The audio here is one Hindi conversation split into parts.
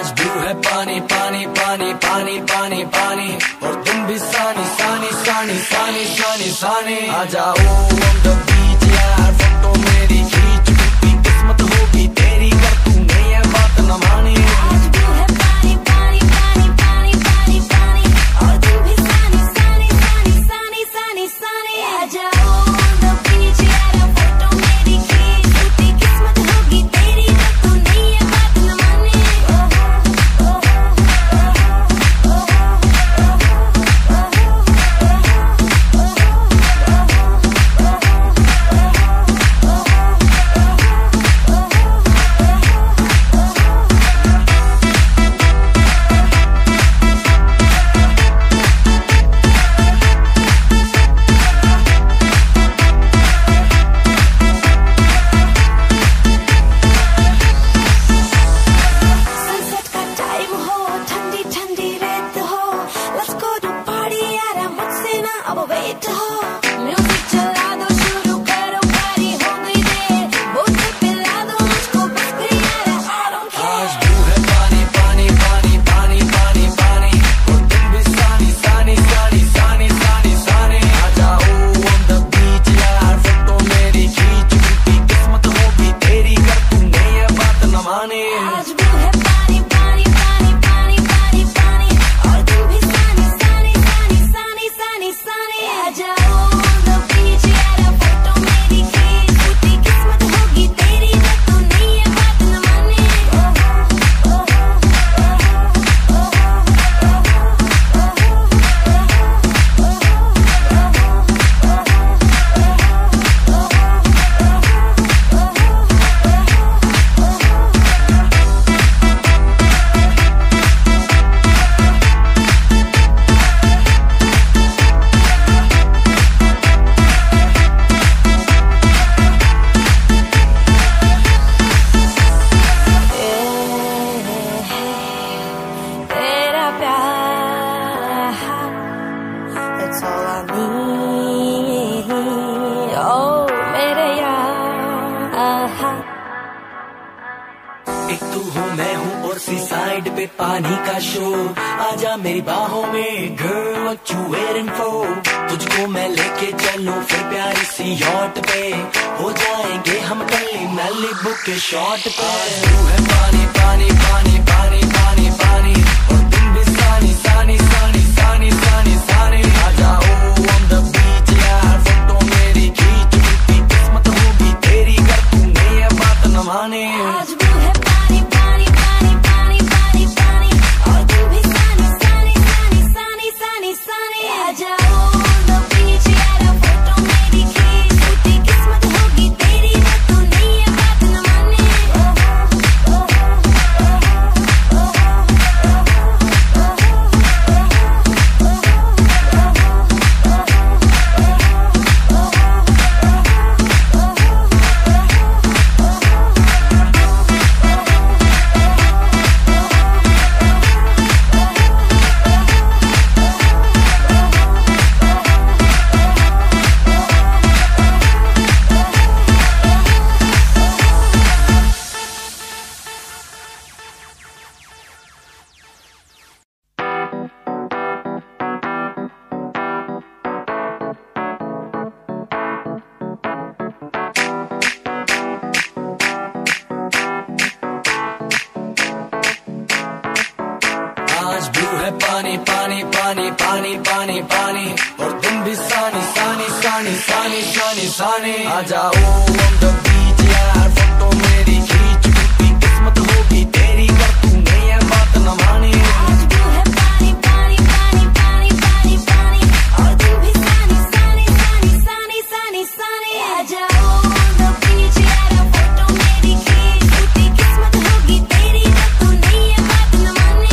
आज ब्लू है पानी पानी पानी पानी पानी पानी, और तुम भी सानी सानी सानी सानी सानी सानी। आ जाओ on the beach यार, फोटो मेरी खींच, टूटी किस्मत होगी तेरी कर तूने ये बात न मानी। आज ब्लू है पानी पानी पानी पानी पानी पानी, और तुम भी सानी सानी सानी सानी सानी सानी। आ जाओ on the beach यार, फोटो मेरी खींच, टूटी किस्मत होगी तेरी कर तूने ये बात न मानी। सनसेट का टाइम हो, ठंडी ठंडी रेत हो, लेट्स गो टू पार्टी यार, मुझसे ना अब वेट हो। म्यूजिक चला दो, शुरू करो पार्टी, हो गई देर, बोतल पिला दो मुझको बस कर यार, I don't care। आज ब्लू है पानी पानी पानी पानी पानी पानी, और तुम भी सानी सानी सानी सानी सानी सानी। आ जाओ on the beach यार, फोटो मेरी खींच, टूटी किस्मत होगी तेरी कर तूने ये बात न मानी। आज ब्लू है पानी पानी पानी पानी पानी पानी, और तुम भी सानी सानी सानी सानी सानी सानी। आ जाओ on the beach यार, फोटो मेरी खींच, टूटी किस्मत होगी तेरी कर तूने ये बात न मानी। तेरा प्यार, that's all I need, oh मेरे यार। एक तू हूँ मैं हूँ और सी साइड पे पानी का शो, आजा मेरी बाहों में girl what you waiting for। तुझको मैं लेके चलूं फिर प्यारी सी यॉट पे, हो जाएंगे हम कली मैलिबू के शॉट पे। आज तू है पानी पानी पानी पानी पानी पानी, और तुम भी सानी सानी सानी सानी सानी सानी। आ जाओ on the beach यार, फोटो मेरी खींच, टूटी किस्मत होगी तेरी कर तूने ये बात न मानी। आज ब्लू है पानी पानी पानी पानी पानी पानी, और तुम भी सानी सानी सानी सानी सानी सानी। आ जाओ on the beach यार, फोटो मेरी खींच, टूटी किस्मत होगी तेरी कर तूने ये बात न मानी। आज ब्लू है पानी पानी पानी पानी पानी पानी, और तुम भी सानी सानी सानी सानी सानी सानी। आ जाओ on the beach यार, फोटो मेरी खींच, टूटी किस्मत होगी तेरी कर तूने ये बात न मानी। आज ब्लू है पानी पानी पानी पानी पानी पानी, और तुम भी सानी सानी सानी सानी सानी सानी। आ जाओ on the beach यार, फोटो मेरी खींच, टूटी किस्मत होगी तेरी कर तूने ये बात न मानी।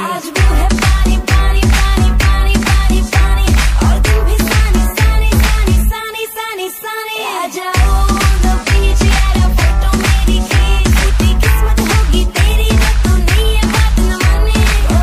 आज भी है पानी पानी पानी पानी पानी पानी और तुम भी सानी सानी सानी सानी सानी सानी आ जाओ on the beach यारा फोटो मेरी खींच टूटी किस्मत होगी तेरी जब तू नहीं ये बात न माने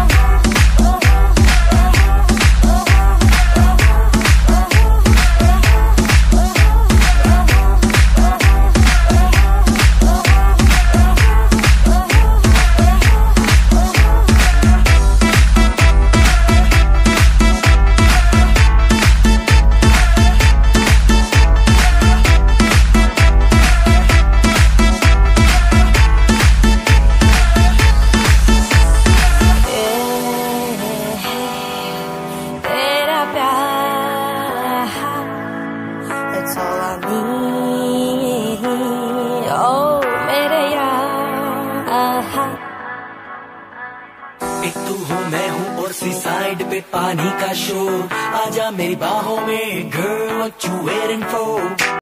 That's all I need. Oh, मेरे यार एक तू हूँ मैं हूँ और सी साइड पे पानी का शोर आजा मेरी बाहों में girl what you waiting for